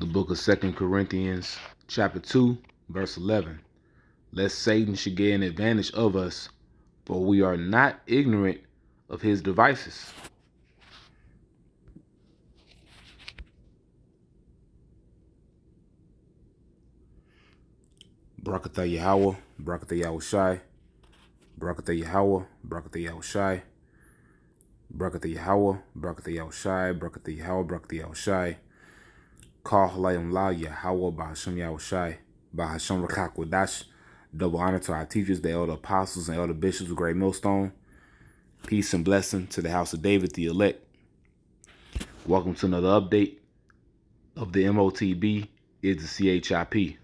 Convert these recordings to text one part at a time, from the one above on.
The book of 2 Corinthians, chapter 2, verse 11. Lest Satan should gain advantage of us, for we are not ignorant of his devices. Barakatah Yahweh, Barakatah Yahushai, Barakatah Yahweh, Barakatah Yahushai, Barakatah Yahweh, Barakatah Yahushai, Barakatah Yahweh, Barakatah Yahushai, Kal Halayim La Yahweh, Bahashem Yahushai, Bahashem Rakak Wadash. Double honor to our teachers, the elder apostles and elder bishops of Great Millstone. Peace and blessing to the house of David, the elect. Welcome to another update of the MOTB is the CHIP.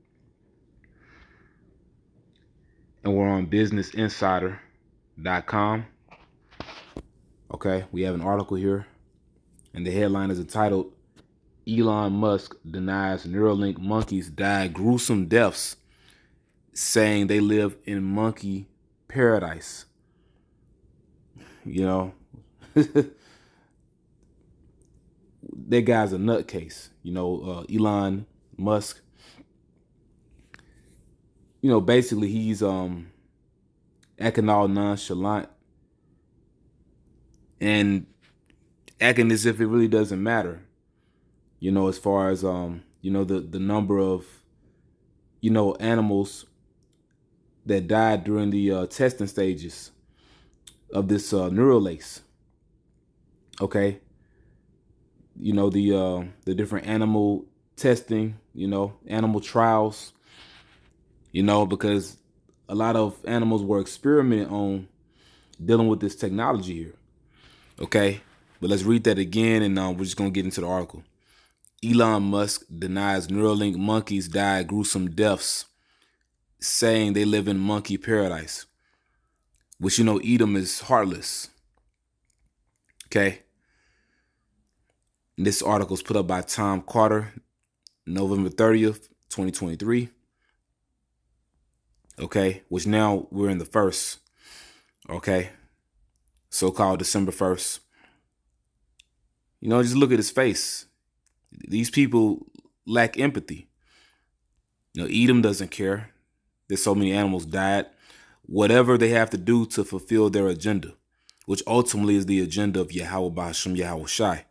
And we're on businessinsider.com. Okay, we have an article here, and the headline is entitled, Elon Musk denies Neuralink monkeys died gruesome deaths, saying they live in monkey paradise. You know, that guy's a nutcase. You know, Elon Musk. You know, basically he's acting all nonchalant and acting as if it really doesn't matter. You know, as far as you know, the number of, you know, animals that died during the testing stages of this Neuralink. Okay, you know, the different animal testing, you know, animal trials, you know, because a lot of animals were experimented on dealing with this technology here. Okay, but let's read that again, and we're just gonna get into the article. Elon Musk denies Neuralink monkeys died gruesome deaths, saying they live in monkey paradise, which, you know, Edom is heartless. Okay. And this article is put up by Tom Carter, November 30th, 2023. Okay, which now we're in the first. Okay, so-called December 1st. You know, just look at his face. These people lack empathy. You know, Edom doesn't care. There's so many animals died. Whatever they have to do to fulfill their agenda, which ultimately is the agenda of Yahweh Bahashem Yahushai.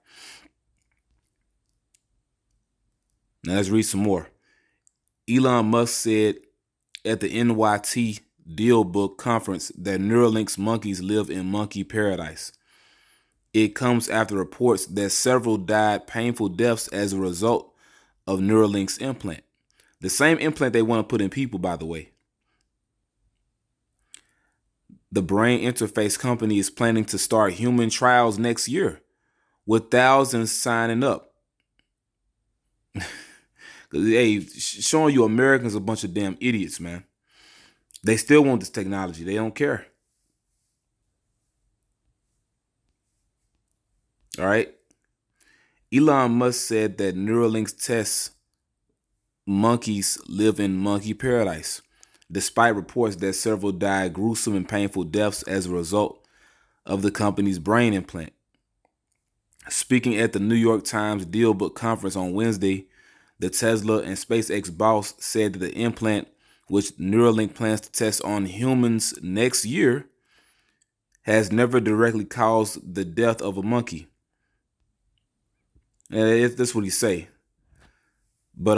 Now let's read some more. Elon Musk said at the NYT Deal Book Conference that Neuralink's monkeys live in monkey paradise. It comes after reports that several died painful deaths as a result of Neuralink's implant. The same implant they want to put in people, by the way. The brain interface company is planning to start human trials next year, with thousands signing up. Hey, showing you Americans a bunch of damn idiots, man. They still want this technology. They don't care. All right. Elon Musk said that Neuralink's tests monkeys live in monkey paradise, despite reports that several died gruesome and painful deaths as a result of the company's brain implant. Speaking at the New York Times Deal Book Conference on Wednesday, the Tesla and SpaceX boss said that the implant, which Neuralink plans to test on humans next year, has never directly caused the death of a monkey. And that's what he say. But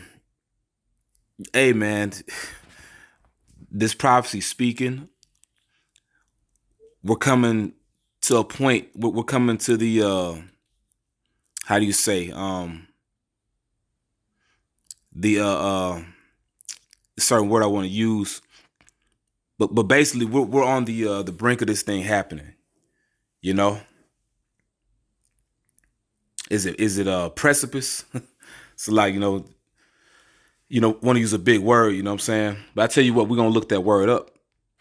hey man, this prophecy speaking, we're coming to a point. We're coming to the how do you say the certain word I want to use, but basically we're on the brink of this thing happening. You know, is it a precipice? So like, you know, want to use a big word, you know what I'm saying? But I tell you what, we're gonna look that word up.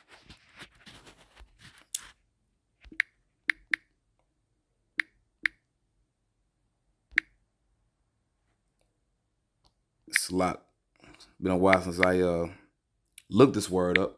It's a lot. Been a while since I looked this word up.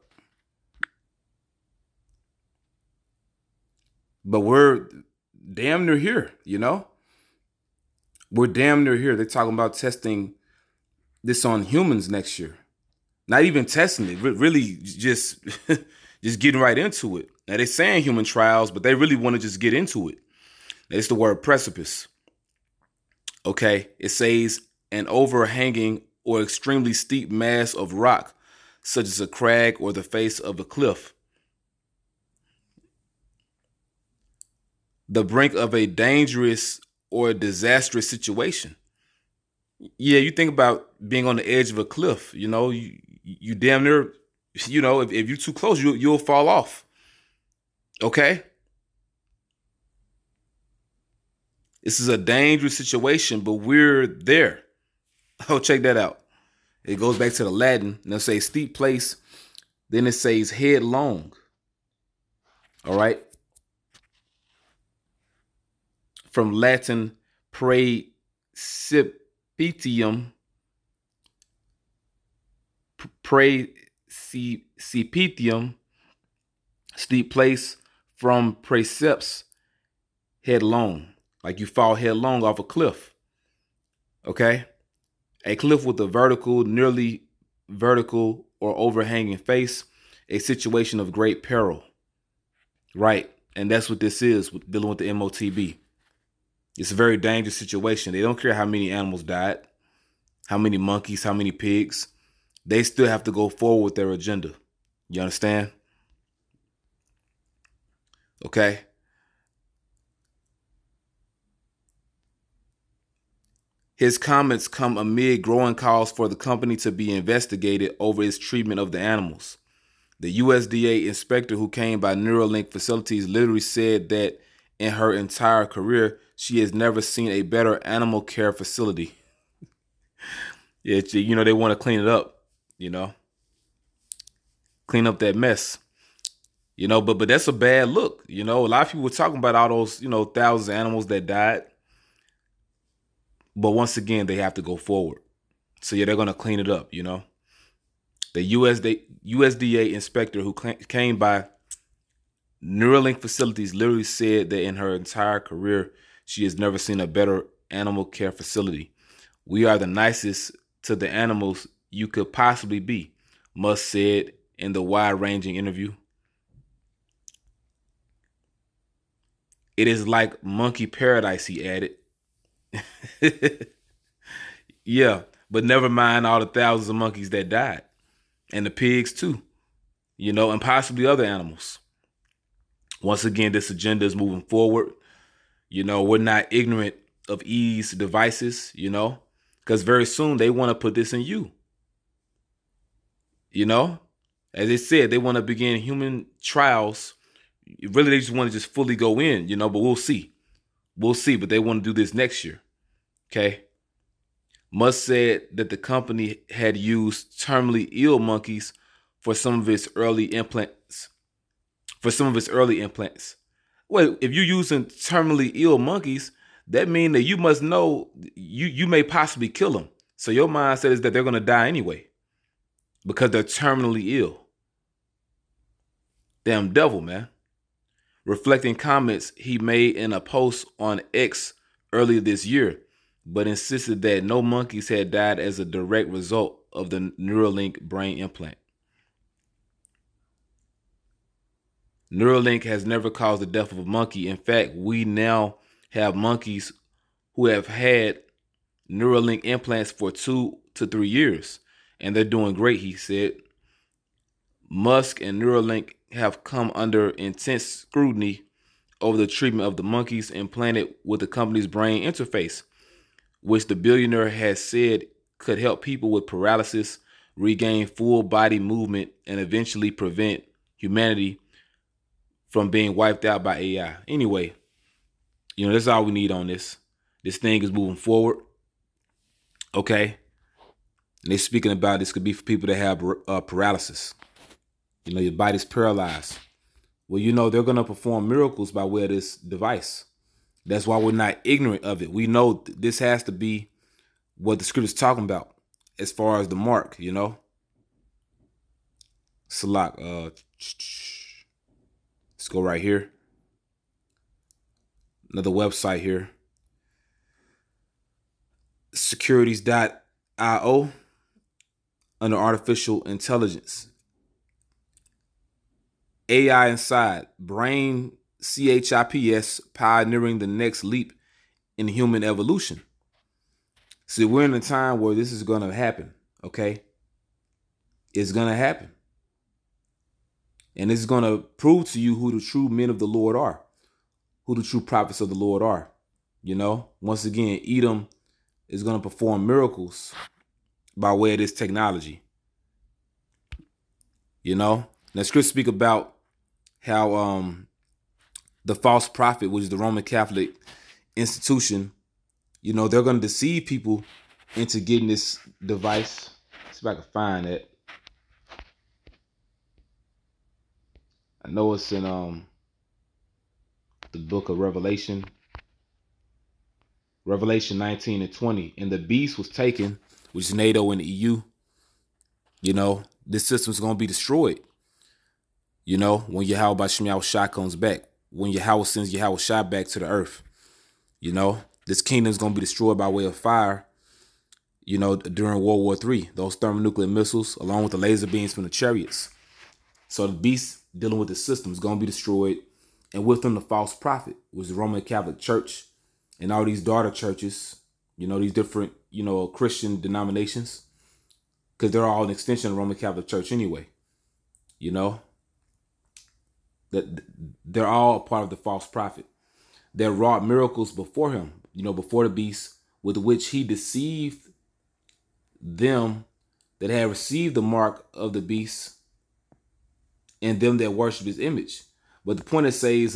But we're damn near here, you know? We're damn near here. They're talking about testing this on humans next year. Not even testing it, really just just getting right into it. Now they're saying human trials, but they really want to just get into it. It's the word precipice. Okay, it says an overhanging or extremely steep mass of rock, such as a crag or the face of a cliff. The brink of a dangerous or disastrous situation. Yeah, you think about being on the edge of a cliff, you damn near, if you're too close, you'll fall off. Okay? This is a dangerous situation, but we're there. Oh, check that out. It goes back to the Latin. And it'll say steep place. Then it says headlong. All right. From Latin praecipitium. Praecipitium. Steep place. From precepts. Headlong. Like you fall headlong off a cliff. Okay. A cliff with a vertical, nearly vertical or overhanging face, a situation of great peril. Right. And that's what this is, dealing with the MOTB. It's a very dangerous situation. They don't care how many animals died, how many monkeys, how many pigs. They still have to go forward with their agenda. You understand? Okay. His comments come amid growing calls for the company to be investigated over its treatment of the animals. The USDA inspector who came by Neuralink facilities literally said that in her entire career, she has never seen a better animal care facility. Yeah, they want to clean it up, clean up that mess, but that's a bad look. A lot of people were talking about all those, thousands of animals that died. But once again, they have to go forward. So yeah, they're going to clean it up, The USDA inspector who came by Neuralink facilities literally said that in her entire career, she has never seen a better animal care facility. We are the nicest to the animals you could possibly be, Musk said in the wide-ranging interview. It is like monkey paradise, he added. Yeah, but never mind all the thousands of monkeys that died, and the pigs too, and possibly other animals. Once again, this agenda is moving forward. We're not ignorant of these devices, because very soon they want to put this in you. As they said, they want to begin human trials. Really, they just want to just fully go in, but we'll see. We'll see, but they want to do this next year. Okay. Musk said that the company had used terminally ill monkeys for some of its early implants. Well, if you're using terminally ill monkeys, that means that you must know you may possibly kill them. So your mindset is that they're going to die anyway because they're terminally ill. Damn devil, man. Reflecting comments he made in a post on X earlier this year, but insisted that no monkeys had died as a direct result of the Neuralink brain implant. Neuralink has never caused the death of a monkey. In fact, we now have monkeys who have had Neuralink implants for 2 to 3 years, and they're doing great, he said. Musk and Neuralink have come under intense scrutiny over the treatment of the monkeys implanted with the company's brain interface, which the billionaire has said could help people with paralysis regain full body movement and eventually prevent humanity from being wiped out by AI. Anyway, that's all we need on this. This thing is moving forward. Okay. And they're speaking about this could be for people that have paralysis. Your body's paralyzed. Well, they're going to perform miracles by way of this device. That's why we're not ignorant of it. We know this has to be what the script is talking about as far as the mark, Salak. Let's go right here. Another website here. securities.io under artificial intelligence. AI inside, brain CHIPS pioneering the next leap in human evolution. See, we're in a time where this is going to happen, okay? It's going to happen. And it's going to prove to you who the true men of the Lord are, who the true prophets of the Lord are. You know, once again, Edom is going to perform miracles by way of this technology. You know, now scriptures speak about how the false prophet, which is the Roman Catholic institution, you know, they're going to deceive people into getting this device. Let's see if I can find it. I know it's in the book of Revelation. Revelation 19 and 20. And the beast was taken, which is NATO and the EU. You know, this system is going to be destroyed. You know, when Yahweh Bashim Yahushua comes back. When Yahweh sends Yahushua back to the earth. You know, this kingdom is going to be destroyed by way of fire. You know, during World War III. Those thermonuclear missiles, along with the laser beams from the chariots. So the beast dealing with the system is going to be destroyed. And with them, the false prophet, which is the Roman Catholic Church. And all these daughter churches, you know, these different, you know, Christian denominations, because they're all an extension of the Roman Catholic Church anyway. You know, that they're all a part of the false prophet that wrought miracles before him, you know, before the beast, with which he deceived them that had received the mark of the beast and them that worship his image. But the point it says,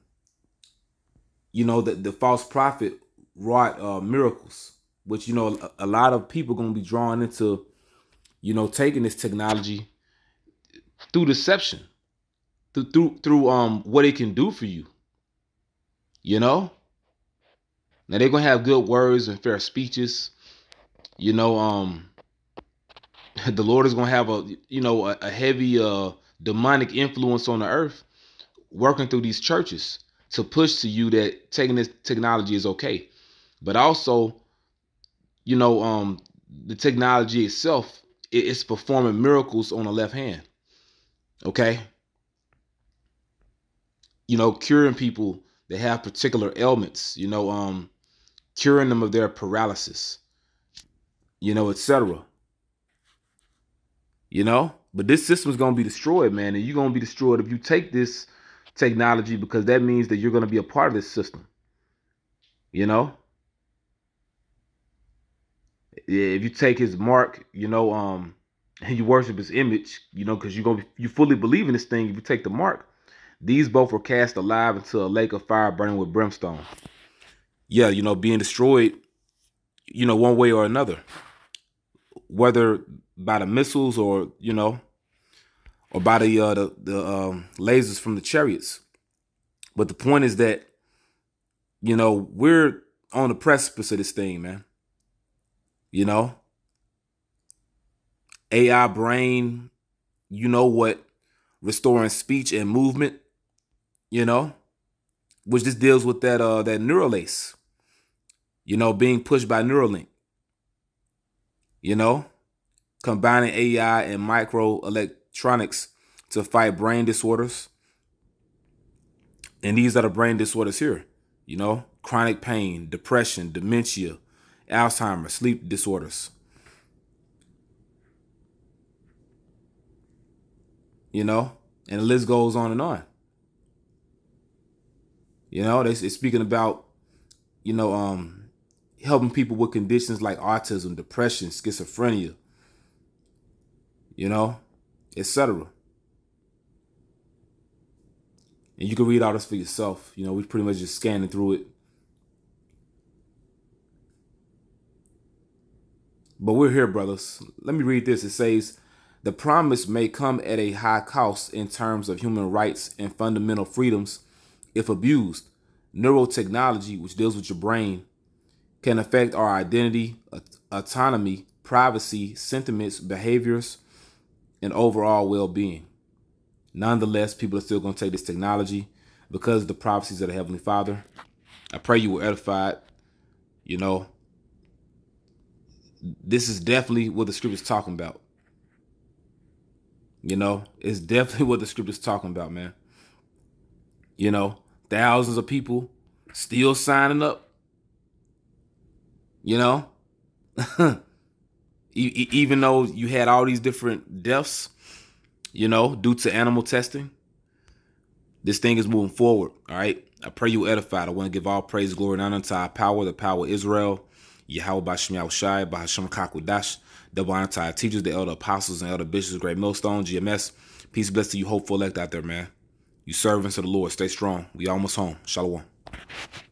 you know, that the false prophet wrought miracles, which, you know, a lot of people are going to be drawn into, you know, taking this technology through deception, through what it can do for you. You know, now they're going to have good words and fair speeches. You know, the Lord is going to have a heavy demonic influence on the earth working through these churches to push to you that taking this technology is okay. But also, you know, the technology itself, it's performing miracles on the left hand. Okay. You know, curing people that have particular ailments, you know, curing them of their paralysis, you know, etc. You know, but this system is going to be destroyed, man. And you're going to be destroyed if you take this technology, because that means that you're going to be a part of this system. You know, if you take his mark, you know, and you worship his image, you know, because you fully believe in this thing. If you take the mark, these both were cast alive into a lake of fire burning with brimstone. Yeah, you know, being destroyed, you know, one way or another, whether by the missiles or, you know, or by the lasers from the chariots. But the point is that, you know, we're on the precipice of this thing, man. You know, AI brain, you know what, restoring speech and movement, you know, which just deals with that that Neuralink, you know, being pushed by Neuralink, you know, combining AI and microelectronics to fight brain disorders. And these are the brain disorders here, you know, chronic pain, depression, dementia, Alzheimer's, sleep disorders. You know, and the list goes on and on. You know, they're speaking about, you know, helping people with conditions like autism, depression, schizophrenia, you know, etc. And you can read all this for yourself. You know, we're pretty much just scanning through it. But we're here, brothers. Let me read this. It says, the promise may come at a high cost in terms of human rights and fundamental freedoms if abused. Neurotechnology, which deals with your brain, can affect our identity, autonomy, privacy, sentiments, behaviors, and overall well-being. Nonetheless, people are still going to take this technology because of the prophecies of the Heavenly Father. I pray you were edified, you know. This is definitely what the scripture's talking about. You know, it's definitely what the scripture's talking about, man. You know, thousands of people still signing up. You know, even though you had all these different deaths, you know, due to animal testing, this thing is moving forward. All right. I pray you edified. I want to give all praise, glory, and honor to our power, the power of Israel, Yahweh Bashem Yahushai, Bahashem Kakwadash, double honor to our teachers, the elder apostles and elder bishops, great millstone, GMS. Peace, bless to you, hopeful elect out there, man. You servants of the Lord. Stay strong. We almost home. Shalom.